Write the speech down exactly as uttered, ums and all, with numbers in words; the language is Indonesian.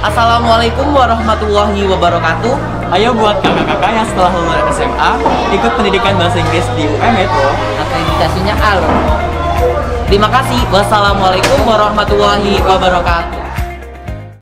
Assalamualaikum warahmatullahi wabarakatuh. Ayo buat kakak-kakak yang setelah lulus S M A ikut pendidikan bahasa Inggris di U M Metro. Akreditasinya A loh. Terima kasih. Wassalamualaikum warahmatullahi wabarakatuh.